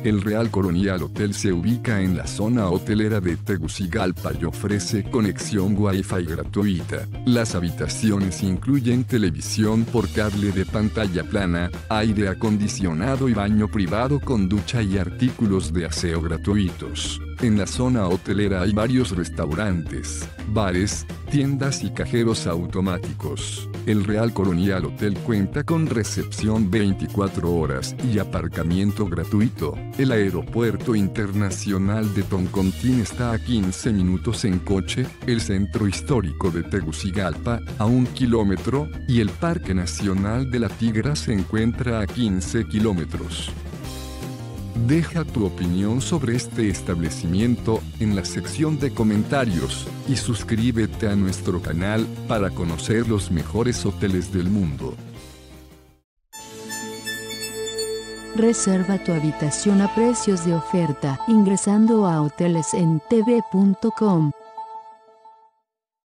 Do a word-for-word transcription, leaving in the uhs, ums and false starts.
El Real Colonial Hotel se ubica en la zona hotelera de Tegucigalpa y ofrece conexión Wi-Fi gratuita. Las habitaciones incluyen televisión por cable de pantalla plana, aire acondicionado y baño privado con ducha y artículos de aseo gratuitos. En la zona hotelera hay varios restaurantes, bares, tiendas y cajeros automáticos. El Real Colonial Hotel cuenta con recepción veinticuatro horas y aparcamiento gratuito. El Aeropuerto Internacional de Toncontín está a quince minutos en coche, el Centro Histórico de Tegucigalpa, a un kilómetro, y el Parque Nacional de la Tigra se encuentra a quince kilómetros. Deja tu opinión sobre este establecimiento en la sección de comentarios y suscríbete a nuestro canal para conocer los mejores hoteles del mundo. Reserva tu habitación a precios de oferta ingresando a hoteles en t v punto com.